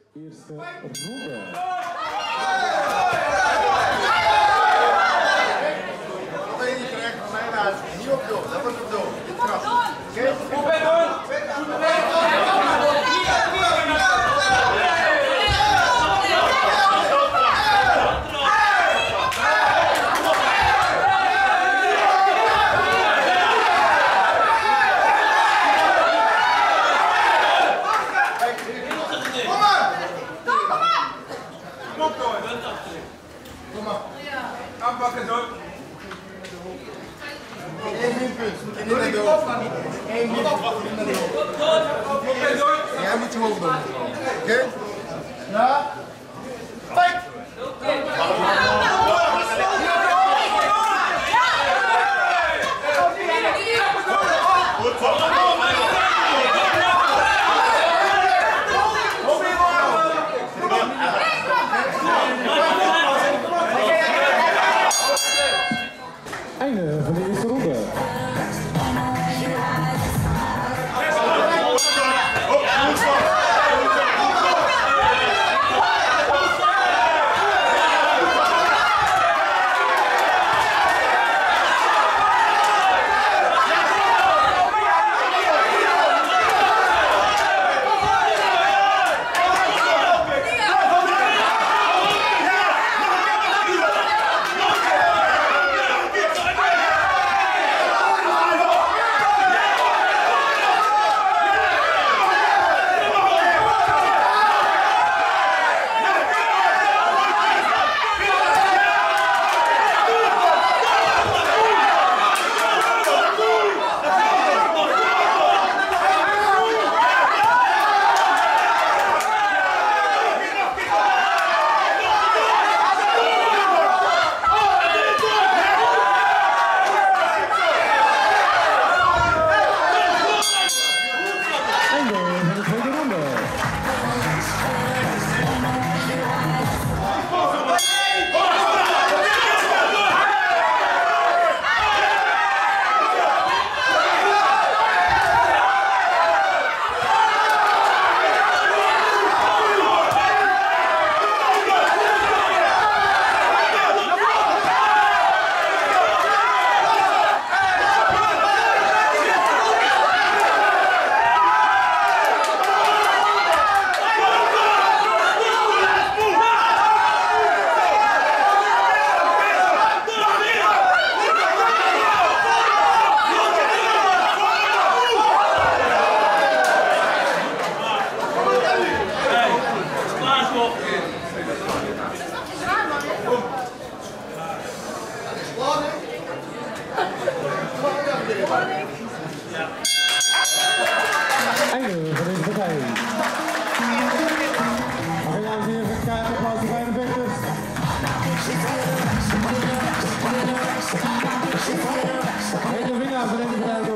Eerste ronde. Dat ben je niet terecht van mijn huis. Niet op joh, dat was op joh. Dit trap. Oké? Op en door! Aanpakken zo. Eén punt. Doe die kop maar niet. Eén punt. Op en door. Jij moet je hoofd doen. Oké? Ja. Fight! Einde van de eerste ronde. Einde van deze partij. Mag ik dames en heren even kijken applaus voor beide vechters. Hele winnaar van deze partij.